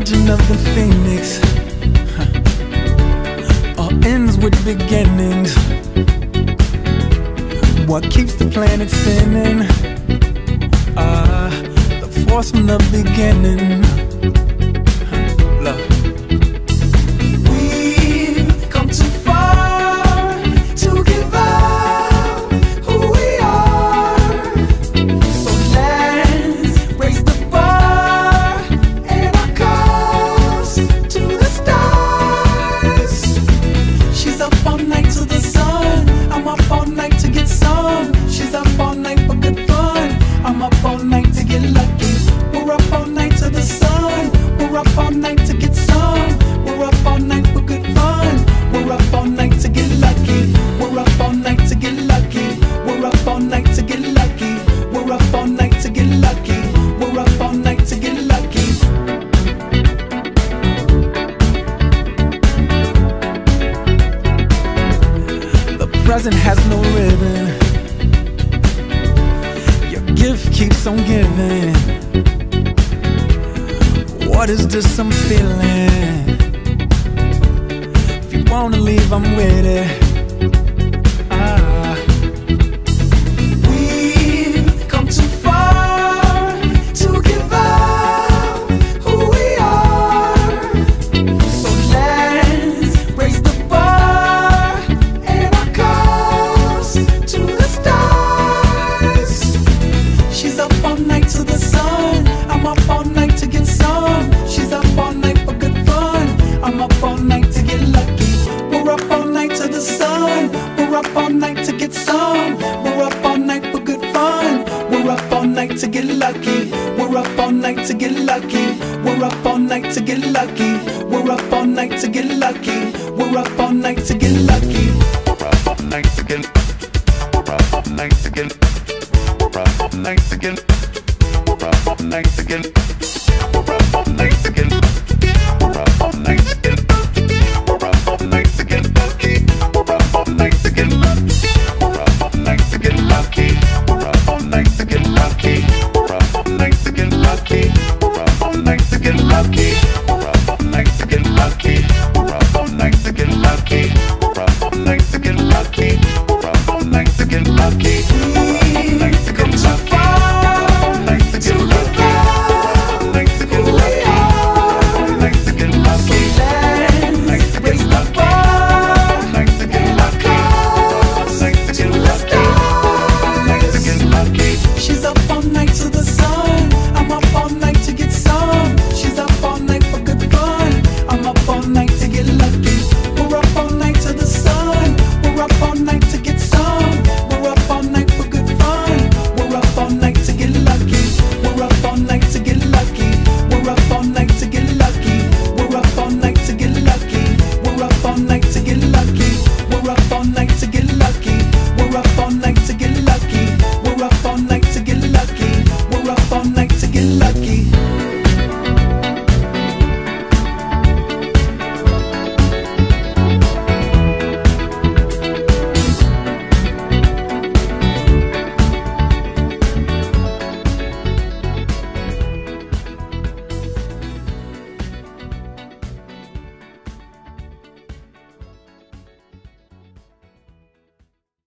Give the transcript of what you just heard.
legend of the phoenix all ends with beginnings. What keeps the planet spinning? The force from the beginning. Love. We've come too far to give up who we are. So let's raise the bar and our cups to the stars. She's up all night to the sun. I'm up all night to get some. She's up all night for good fun. I'm up all night to get lucky. We're up all night to the sun. We're up all night to get some. We're up all night for good fun. We're up all night to get lucky. We're up all night to get lucky. We're up all night to get lucky. We're up all night to get lucky. We're up all night to get lucky. The present has no ribbon. Your gift keeps on giving. What is this I'm feeling? If you wanna leave, I'm with it. We've come too far to give up who we are. So let's raise the bar and our cups to the stars. She's up all night to the sun. I'm up all night to get some. She's up all night for good fun. I'm up all night to get lucky. We're up all night to the sun. We're up all night to get some. We're up all night for good fun. We're up all night to get lucky. We're up all night to get lucky. We're up all night to get lucky. We're up all night to get lucky. We're up all night to get lucky. We're up all night to get. We're up all night to get. We're up all night to get. We're up all night to get. We're up all night to get. We're up all night to get. We're up all night to get lucky. We're up all night to get lucky. We're up all night to get lucky. We're up all night to get lucky. We're up all night to get lucky. We're up all night to get lucky. We're up all night to get lucky. We're up all night to get lucky. We're up all night to get lucky. We're up all night to get lucky.